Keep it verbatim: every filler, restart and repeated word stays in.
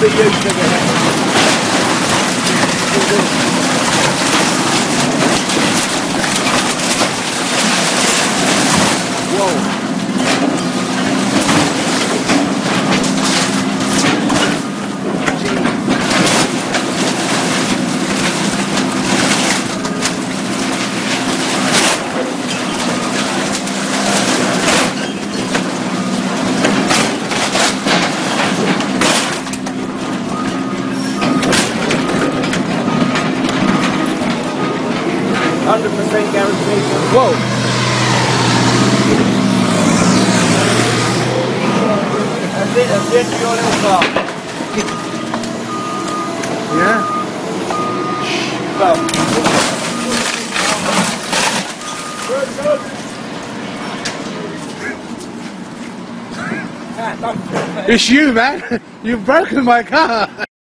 be you, figurehead. Whoa. one hundred percent guaranteed. Whoa! That's it, that's the end of your little car. Yeah? Well. It's you, man! You've broken my car!